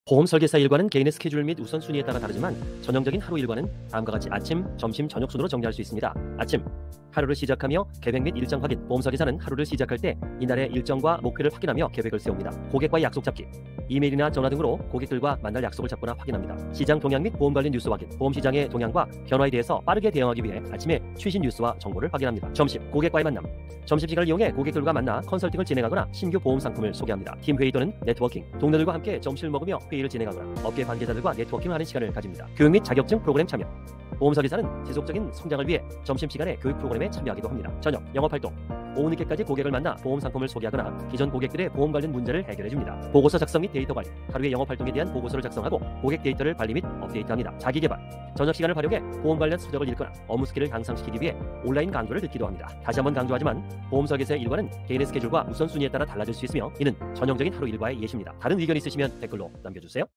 보험 설계사 일과는 개인의 스케줄 및 우선순위에 따라 다르지만 전형적인 하루 일과는 다음과 같이 아침, 점심, 저녁 순으로 정리할 수 있습니다. 아침, 하루를 시작하며 계획 및 일정 확인. 보험 설계사는 하루를 시작할 때 이날의 일정과 목표를 확인하며 계획을 세웁니다. 고객과의 약속 잡기. 이메일이나 전화 등으로 고객들과 만날 약속을 잡거나 확인합니다. 시장 동향 및 보험 관련 뉴스 확인. 보험 시장의 동향과 변화에 대해서 빠르게 대응하기 위해 아침에 최신 뉴스와 정보를 확인합니다. 점심, 고객과의 만남. 점심시간을 이용해 고객들과 만나 컨설팅을 진행하거나 신규 보험 상품을 소개합니다. 팀 회의 또는 네트워킹. 동료들과 함께 점심을 먹으며 회의를 진행하거나 업계 관계자들과 네트워킹하는 시간을 가집니다. 교육 및 자격증 프로그램 참여. 보험 설계사는 지속적인 성장을 위해 점심시간에 교육 프로그램에 참여하기도 합니다. 저녁, 영업활동. 오후 늦게까지 고객을 만나 보험 상품을 소개하거나 기존 고객들의 보험 관련 문제를 해결해줍니다. 보고서 작성 및 데이터 관리. 하루의 영업활동에 대한 보고서를 작성하고 고객 데이터를 관리 및 업데이트합니다. 자기개발. 저녁 시간을 활용해 보험 관련 서적을 읽거나 업무 스킬을 향상시키기 위해 온라인 강좌를 듣기도 합니다. 다시 한번 강조하지만 보험 설계사의 일과는 개인의 스케줄과 우선순위에 따라 달라질 수 있으며 이는 전형적인 하루 일과의 예시입니다. 다른 의견이 있으시면 댓글로 남겨주세요.